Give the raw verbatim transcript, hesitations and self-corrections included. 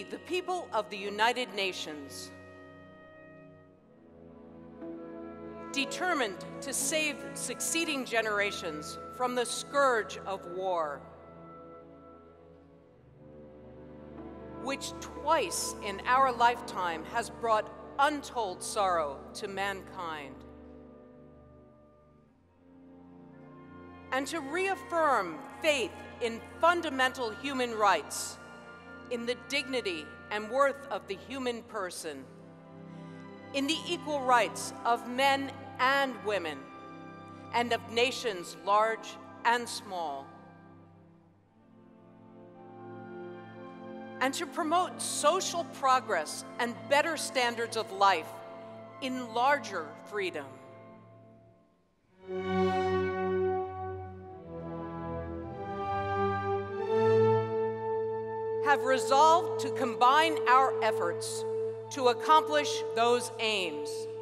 the people of the United Nations, determined to save succeeding generations from the scourge of war, which twice in our lifetime has brought untold sorrow to mankind, and to reaffirm faith in fundamental human rights, in the dignity and worth of the human person, in the equal rights of men and women, and of nations large and small, and to promote social progress and better standards of life in larger freedom. Have resolved to combine our efforts to accomplish those aims.